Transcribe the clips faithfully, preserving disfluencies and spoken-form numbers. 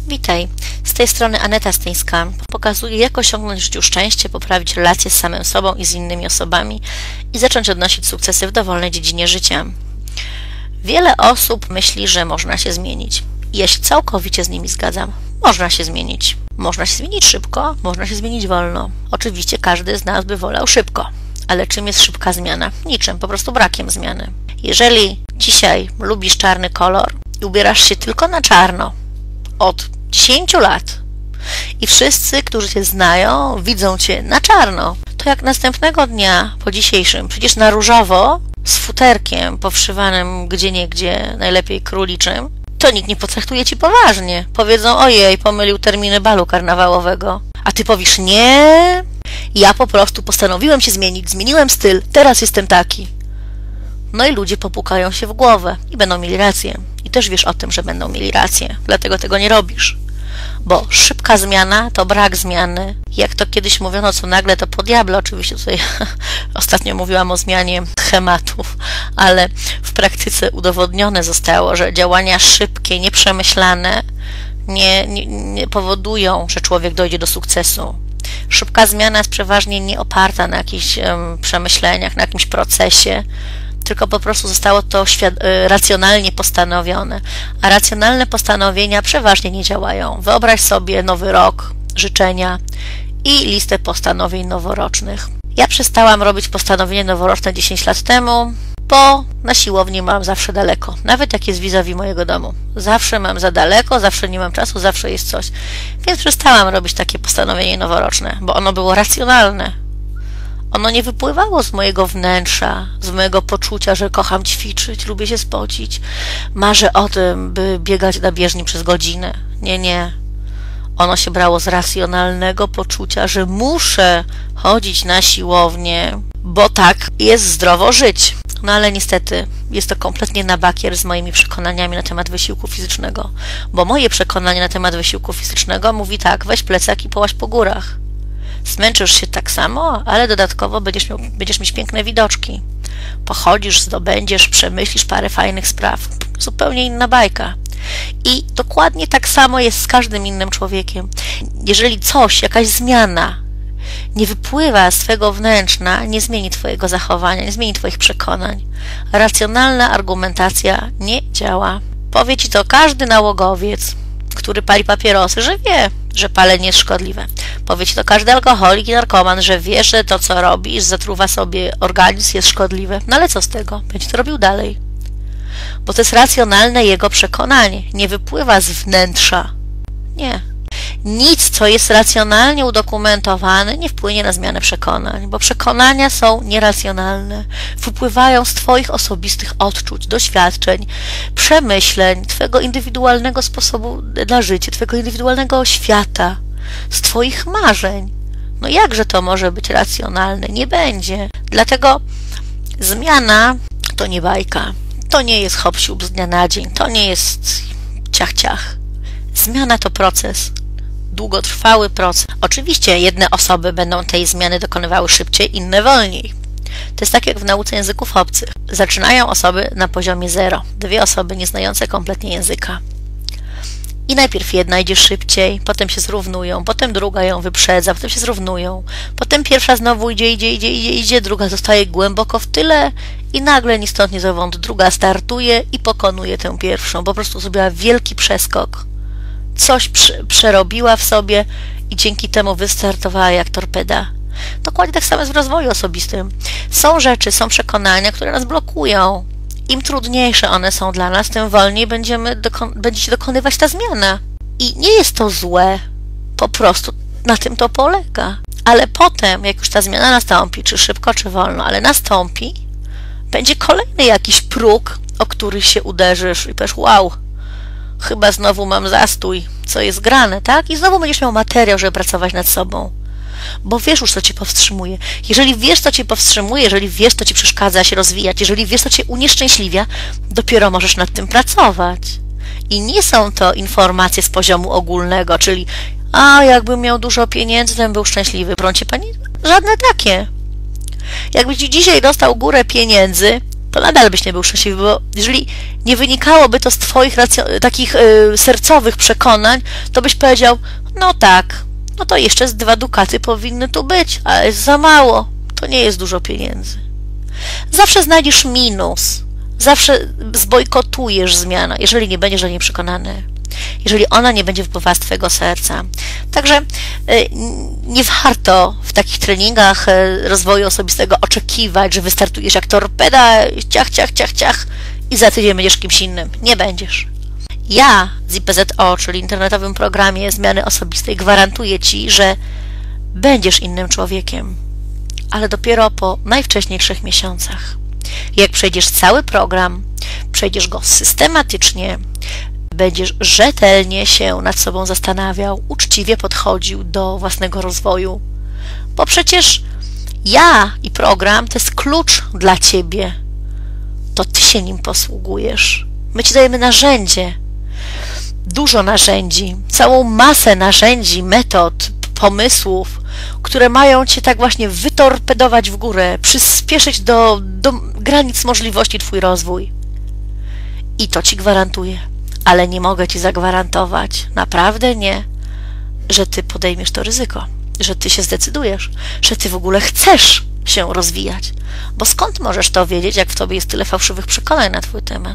Witaj, z tej strony Aneta Styńska. Pokazuję, jak osiągnąć w życiu szczęście, poprawić relacje z samym sobą i z innymi osobami i zacząć odnosić sukcesy w dowolnej dziedzinie życia. Wiele osób myśli, że można się zmienić. I ja się całkowicie z nimi zgadzam. Można się zmienić. Można się zmienić szybko, można się zmienić wolno. Oczywiście każdy z nas by wolał szybko. Ale czym jest szybka zmiana? Niczym, po prostu brakiem zmiany. Jeżeli dzisiaj lubisz czarny kolor i ubierasz się tylko na czarno od dziesięciu lat i wszyscy, którzy Cię znają, widzą Cię na czarno, to jak następnego dnia po dzisiejszym przecież na różowo z futerkiem powszywanym gdzieniegdzie, najlepiej króliczym, to nikt nie potraktuje Ci poważnie. Powiedzą: ojej, pomylił terminy balu karnawałowego. A Ty powiesz: nie, ja po prostu postanowiłem się zmienić, zmieniłem styl, teraz jestem taki. No i ludzie popukają się w głowę i będą mieli rację. I też wiesz o tym, że będą mieli rację, dlatego tego nie robisz. Bo szybka zmiana to brak zmiany. Jak to kiedyś mówiono, co nagle to po diable. Oczywiście tutaj ostatnio mówiłam o zmianie schematów, ale w praktyce udowodnione zostało, że działania szybkie, nieprzemyślane nie, nie, nie powodują, że człowiek dojdzie do sukcesu. Szybka zmiana jest przeważnie nie oparta na jakichś um, przemyśleniach, na jakimś procesie, tylko po prostu zostało to racjonalnie postanowione. A racjonalne postanowienia przeważnie nie działają. Wyobraź sobie nowy rok, życzenia i listę postanowień noworocznych. Ja przestałam robić postanowienia noworoczne dziesięć lat temu, bo na siłowni mam zawsze daleko. Nawet jak jest vis-a-vis mojego domu. Zawsze mam za daleko, zawsze nie mam czasu, zawsze jest coś. Więc przestałam robić takie postanowienie noworoczne, bo ono było racjonalne. Ono nie wypływało z mojego wnętrza, z mojego poczucia, że kocham ćwiczyć, lubię się spocić, marzę o tym, by biegać na bieżni przez godzinę. Nie, nie. Ono się brało z racjonalnego poczucia, że muszę chodzić na siłownię, bo tak jest zdrowo żyć. No ale niestety jest to kompletnie na bakier z moimi przekonaniami na temat wysiłku fizycznego. Bo moje przekonanie na temat wysiłku fizycznego mówi tak: weź plecak i połaź po górach. Zmęczysz się tak samo, ale dodatkowo będziesz, miał, będziesz mieć piękne widoczki. Pochodzisz, zdobędziesz, przemyślisz parę fajnych spraw. Zupełnie inna bajka. I dokładnie tak samo jest z każdym innym człowiekiem. Jeżeli coś, jakaś zmiana nie wypływa z twojego wnętrza, nie zmieni twojego zachowania, nie zmieni twoich przekonań. Racjonalna argumentacja nie działa. Powie ci to każdy nałogowiec, który pali papierosy, że wie, że palenie jest szkodliwe. Powie ci to każdy alkoholik i narkoman, że wie, że to, co robisz, zatruwa sobie organizm, jest szkodliwe. No ale co z tego? Będzie to robił dalej. Bo to jest racjonalne jego przekonanie. Nie wypływa z wnętrza. Nie. Nic, co jest racjonalnie udokumentowane, nie wpłynie na zmianę przekonań, bo przekonania są nieracjonalne. Wypływają z twoich osobistych odczuć, doświadczeń, przemyśleń, twojego indywidualnego sposobu na życie, twojego indywidualnego świata, z twoich marzeń. No jakże to może być racjonalne? Nie będzie. Dlatego zmiana to nie bajka. To nie jest hop-siup z dnia na dzień. To nie jest ciach-ciach. Zmiana to proces. Długotrwały proces. Oczywiście jedne osoby będą tej zmiany dokonywały szybciej, inne wolniej. To jest tak jak w nauce języków obcych. Zaczynają osoby na poziomie zero. Dwie osoby nieznające kompletnie języka. I najpierw jedna idzie szybciej, potem się zrównują, potem druga ją wyprzedza, potem się zrównują, potem pierwsza znowu idzie, idzie, idzie, idzie, idzie, druga zostaje głęboko w tyle i nagle ni stąd, ni zowąd druga startuje i pokonuje tę pierwszą. Po prostu zrobiła wielki przeskok. Coś przerobiła w sobie i dzięki temu wystartowała jak torpeda. Dokładnie tak samo jest w rozwoju osobistym. Są rzeczy, są przekonania, które nas blokują. Im trudniejsze one są dla nas, tym wolniej będziemy dokon- będzie się dokonywać ta zmiana. I nie jest to złe. Po prostu na tym to polega. Ale potem, jak już ta zmiana nastąpi, czy szybko, czy wolno, ale nastąpi, będzie kolejny jakiś próg, o który się uderzysz i powiesz: wow, chyba znowu mam zastój, co jest grane, tak? I znowu będziesz miał materiał, żeby pracować nad sobą. Bo wiesz już, co cię powstrzymuje. Jeżeli wiesz, co cię powstrzymuje, jeżeli wiesz, co ci przeszkadza się rozwijać, jeżeli wiesz, co cię unieszczęśliwia, dopiero możesz nad tym pracować. I nie są to informacje z poziomu ogólnego, czyli a jakbym miał dużo pieniędzy, to bym był szczęśliwy. Prącie pani? Żadne takie. Jakbyś dzisiaj dostał górę pieniędzy to nadal byś nie był szczęśliwy, bo jeżeli nie wynikałoby to z twoich takich y, sercowych przekonań, to byś powiedział, no tak, no to jeszcze z dwa dukaty powinny tu być, ale jest za mało, to nie jest dużo pieniędzy. Zawsze znajdziesz minus, zawsze zbojkotujesz zmianę, jeżeli nie będziesz do niej przekonany, jeżeli ona nie będzie wpływała z twojego serca. Także y, nie warto w takich treningach y, rozwoju osobistego oczekiwać, że wystartujesz jak torpeda, ciach, ciach, ciach, ciach i za tydzień będziesz kimś innym. Nie będziesz. Ja z I P Z O, czyli internetowym programie zmiany osobistej, gwarantuję ci, że będziesz innym człowiekiem, ale dopiero po najwcześniej trzech miesiącach. Jak przejdziesz cały program, przejdziesz go systematycznie, będziesz rzetelnie się nad sobą zastanawiał, uczciwie podchodził do własnego rozwoju, bo przecież ja i program to jest klucz dla ciebie. To ty się nim posługujesz. My ci dajemy narzędzie, dużo narzędzi, całą masę narzędzi, metod, pomysłów, które mają cię tak właśnie wytorpedować w górę, przyspieszyć do, do granic możliwości twój rozwój. I to ci gwarantuję. Ale nie mogę ci zagwarantować, naprawdę nie, że ty podejmiesz to ryzyko, że ty się zdecydujesz, że ty w ogóle chcesz się rozwijać. Bo skąd możesz to wiedzieć, jak w tobie jest tyle fałszywych przekonań na twój temat?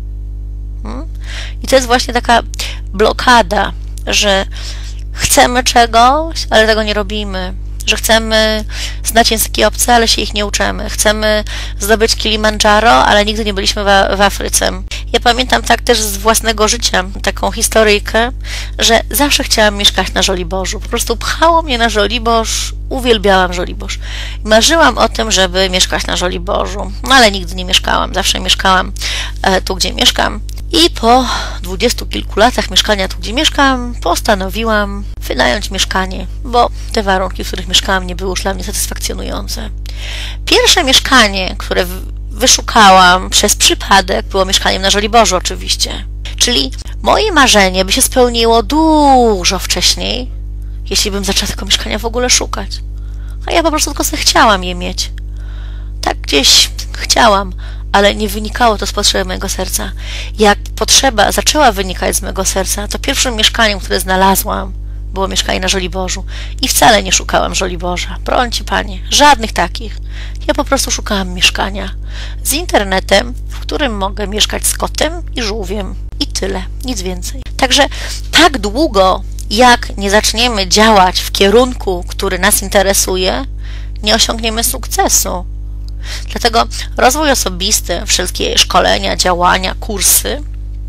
Hmm? I to jest właśnie taka blokada, że chcemy czegoś, ale tego nie robimy. Że chcemy znać języki obce, ale się ich nie uczymy. Chcemy zdobyć Kilimandżaro, ale nigdy nie byliśmy w, w Afryce. Ja pamiętam tak też z własnego życia taką historyjkę, że zawsze chciałam mieszkać na Żoliborzu. Po prostu pchało mnie na Żoliborz, uwielbiałam Żoliborz. Marzyłam o tym, żeby mieszkać na Żoliborzu, no ale nigdy nie mieszkałam. Zawsze mieszkałam e, tu, gdzie mieszkam. I po dwudziestu kilku latach mieszkania tu, gdzie mieszkam, postanowiłam wynająć mieszkanie, bo te warunki, w których mieszkałam, nie były już dla mnie satysfakcjonujące. Pierwsze mieszkanie, które wyszukałam przez przypadek, było mieszkaniem na Żoliborzu oczywiście. Czyli moje marzenie by się spełniło dużo wcześniej, jeśli bym zaczęła tego mieszkania w ogóle szukać. A ja po prostu tylko sobie chciałam je mieć. Tak gdzieś chciałam, ale nie wynikało to z potrzeby mojego serca. Jak potrzeba zaczęła wynikać z mojego serca, to pierwszym mieszkaniem, które znalazłam, było mieszkanie na Żoliborzu. I wcale nie szukałam Żoliborza. Broń ci, Panie, żadnych takich. Ja po prostu szukałam mieszkania z internetem, w którym mogę mieszkać z kotem i żółwiem. I tyle, nic więcej. Także tak długo, jak nie zaczniemy działać w kierunku, który nas interesuje, nie osiągniemy sukcesu. Dlatego rozwój osobisty, wszelkie szkolenia, działania, kursy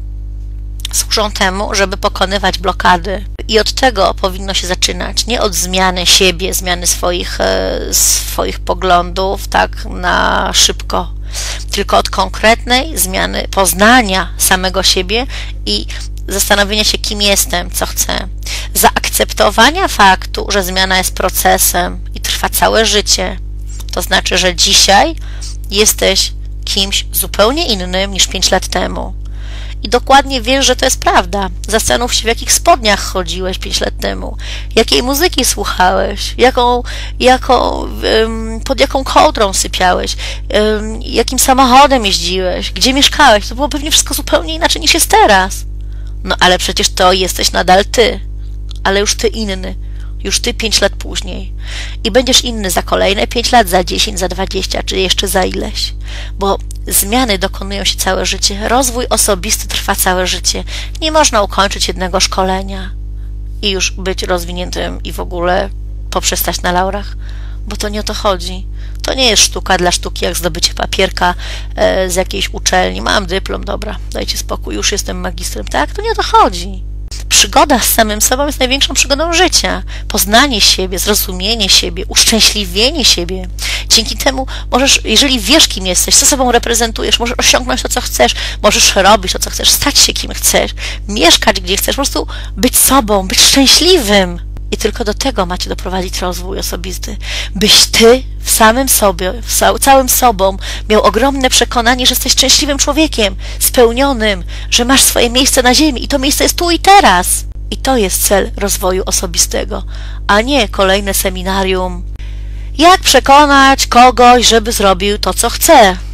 służą temu, żeby pokonywać blokady. I od tego powinno się zaczynać, nie od zmiany siebie, zmiany swoich, swoich poglądów tak na szybko, tylko od konkretnej zmiany poznania samego siebie i zastanowienia się, kim jestem, co chcę. Zaakceptowania faktu, że zmiana jest procesem i trwa całe życie. To znaczy, że dzisiaj jesteś kimś zupełnie innym niż pięć lat temu. I dokładnie wiesz, że to jest prawda. Zastanów się, w jakich spodniach chodziłeś pięć lat temu, jakiej muzyki słuchałeś, jaką, jaką, pod jaką kołdrą sypiałeś, jakim samochodem jeździłeś, gdzie mieszkałeś. To było pewnie wszystko zupełnie inaczej niż jest teraz. No ale przecież to jesteś nadal ty, ale już ty inny. Już ty pięć lat później. I będziesz inny za kolejne pięć lat, za dziesięć, za dwadzieścia, czy jeszcze za ileś. Bo zmiany dokonują się całe życie. Rozwój osobisty trwa całe życie. Nie można ukończyć jednego szkolenia i już być rozwiniętym i w ogóle poprzestać na laurach, bo to nie o to chodzi. To nie jest sztuka dla sztuki, jak zdobycie papierka e, z jakiejś uczelni. Mam dyplom, dobra, dajcie spokój, już jestem magistrem. Tak? To nie o to chodzi. Przygoda z samym sobą jest największą przygodą życia. Poznanie siebie, zrozumienie siebie, uszczęśliwienie siebie. Dzięki temu możesz, jeżeli wiesz, kim jesteś, co sobą reprezentujesz, możesz osiągnąć to, co chcesz, możesz robić to, co chcesz, stać się kim chcesz, mieszkać, gdzie chcesz, po prostu być sobą, być szczęśliwym. I tylko do tego macie doprowadzić rozwój osobisty. Byś ty w samym sobie, w całym sobą miał ogromne przekonanie, że jesteś szczęśliwym człowiekiem, spełnionym, że masz swoje miejsce na ziemi i to miejsce jest tu i teraz. I to jest cel rozwoju osobistego, a nie kolejne seminarium. Jak przekonać kogoś, żeby zrobił to, co chce?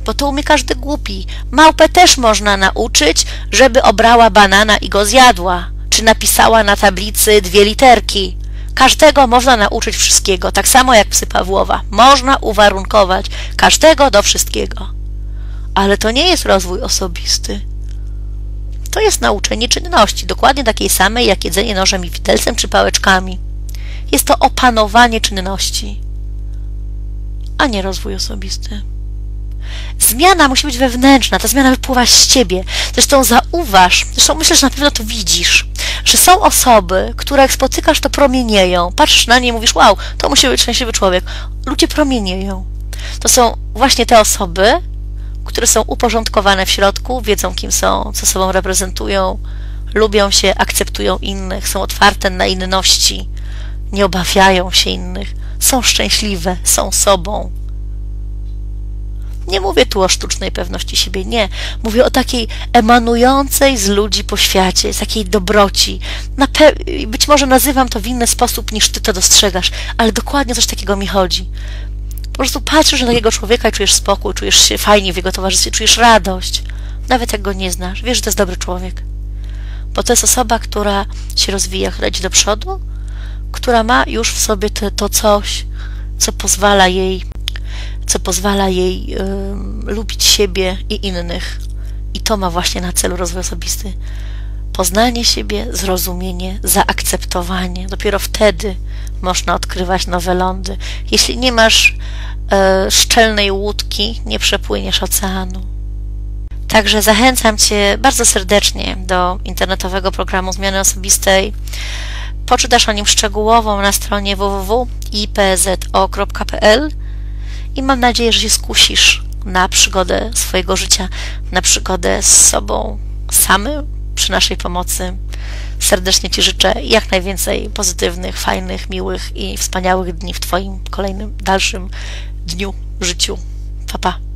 bo to umie każdy głupi. Małpę też można nauczyć, żeby obrała banana i go zjadła, czy napisała na tablicy dwie literki. Każdego można nauczyć wszystkiego, tak samo jak psy Pawłowa. Można uwarunkować każdego do wszystkiego. Ale to nie jest rozwój osobisty. To jest nauczenie czynności, dokładnie takiej samej jak jedzenie nożem i widelcem czy pałeczkami. Jest to opanowanie czynności, a nie rozwój osobisty. Zmiana musi być wewnętrzna, ta zmiana wypływa z ciebie. Zresztą zauważ, zresztą myślę, że na pewno to widzisz, że są osoby, które jak spotykasz, to promienieją. Patrzysz na nie i mówisz, wow, to musi być szczęśliwy człowiek. Ludzie promienieją. To są właśnie te osoby, które są uporządkowane w środku, wiedzą kim są, co sobą reprezentują, lubią się, akceptują innych, są otwarte na inności, nie obawiają się innych, są szczęśliwe, są sobą. Nie mówię tu o sztucznej pewności siebie, nie. Mówię o takiej emanującej z ludzi po świecie, z takiej dobroci. Na pe- być może nazywam to w inny sposób, niż ty to dostrzegasz, ale dokładnie coś takiego mi chodzi. Po prostu patrzysz na takiego człowieka i czujesz spokój, czujesz się fajnie w jego towarzystwie, czujesz radość. Nawet jak go nie znasz, wiesz, że to jest dobry człowiek. Bo to jest osoba, która się rozwija, która idzie do przodu, która ma już w sobie te, to coś, co pozwala jej, co pozwala jej y, lubić siebie i innych. I to ma właśnie na celu rozwój osobisty. Poznanie siebie, zrozumienie, zaakceptowanie. Dopiero wtedy można odkrywać nowe lądy. Jeśli nie masz y, szczelnej łódki, nie przepłyniesz oceanu. Także zachęcam Cię bardzo serdecznie do internetowego programu zmiany osobistej. Poczytasz o nim szczegółowo na stronie w w w kropka i p z o kropka p l i mam nadzieję, że się skusisz na przygodę swojego życia, na przygodę z sobą samym przy naszej pomocy. Serdecznie Ci życzę jak najwięcej pozytywnych, fajnych, miłych i wspaniałych dni w Twoim kolejnym, dalszym dniu, życiu. Pa, pa.